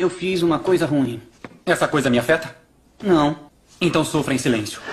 Eu fiz uma coisa ruim. Essa coisa me afeta? Não. Então sofra em silêncio.